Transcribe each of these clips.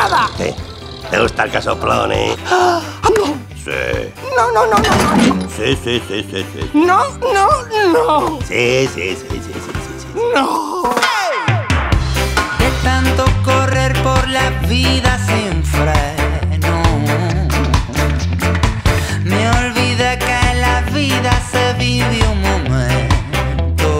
nada. ¿Qué? ¿Te gusta el casoplón, eh? No. Sí. No, no, no, no, no. Sí. No, no, no. Sí. No. De tanto correr por la vida sin freno, me olvidé que en la vida se vive un momento.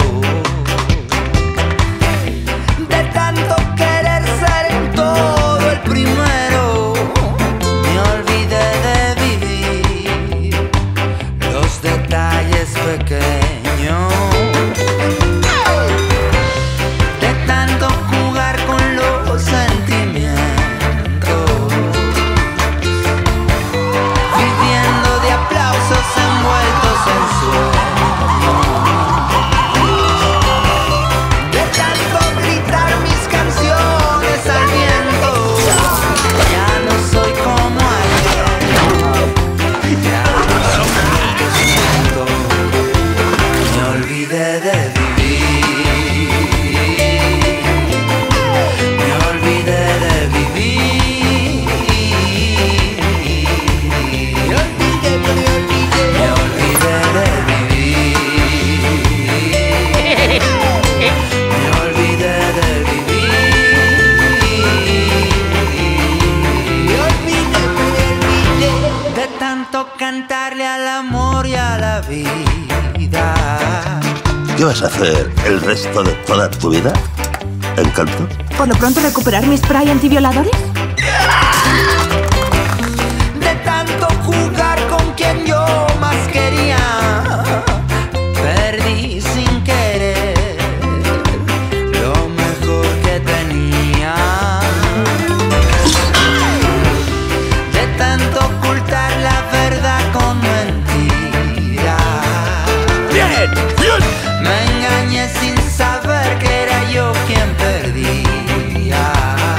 De tanto querer ser en todo el primero, me olvidé de vivir los detalles pequeños. De tanto jugar con los sentimientos, viviendo de aplausos envueltos en sueños. De tanto gritar mis canciones al viento, ya no soy como ayer, ya no soy lo que siento. Me olvidé de vivir. Me olvidé de vivir. Me olvidé de vivir. Me olvidé de vivir. Me olvidé de tanto cantarle al amor y a la vida. ¿Qué vas a hacer el resto de toda tu vida? ¿Encanto? ¿Por lo pronto recuperar mi spray antivioladores? De tanto jugar con quien yo más quería, perdí sin querer lo mejor que tenía. De tanto ocultar la verdad con mentiras, me engañé sin saber que era yo quien perdía.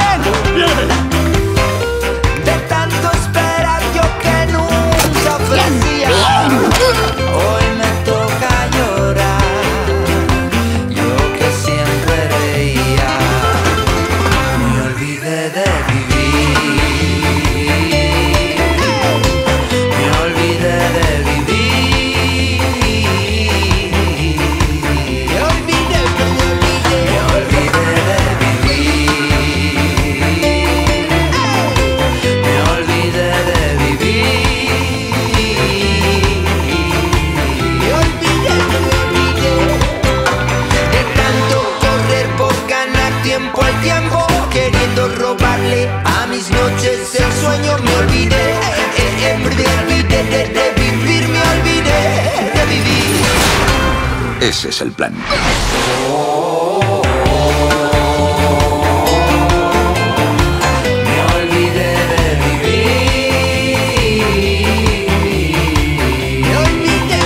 De tanto esperar yo que nunca ofrecía, hoy me toca llorar, yo que siempre reía. Me olvidé de vivir. Me olvidé de vivir. Me olvidé de vivir. Me olvidé de vivir. Me olvidé. De tanto correr por ganar tiempo al tiempo, queriendo robarle a mis noches el sueño. Me olvidé, me olvidé de vivir. Me olvidé de vivir. Ese es el plan. Me olvidé de vivir. Me olvidé.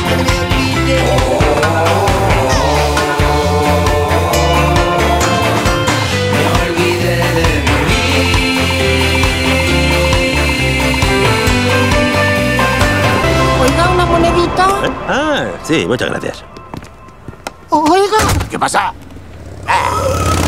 Me olvidé de Oiga, una monedita. Ah, sí, muchas gracias. Oiga. ¿Qué pasa?